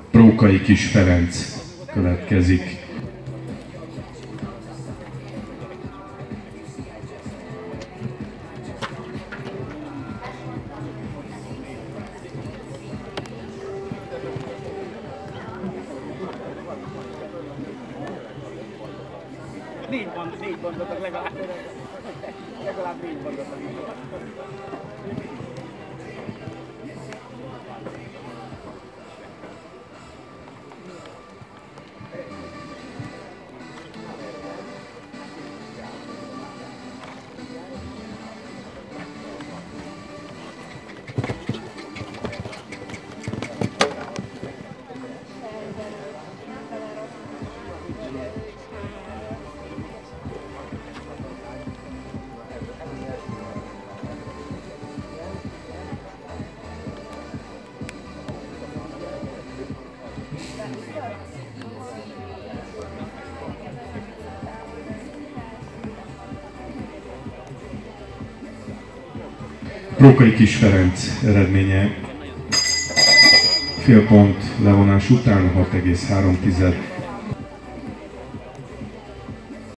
Prókai Kis Ferenc következik. Négy pontot legalább 4 pontot. Prókai Kis Ferenc eredménye fél pont levonás után 6,3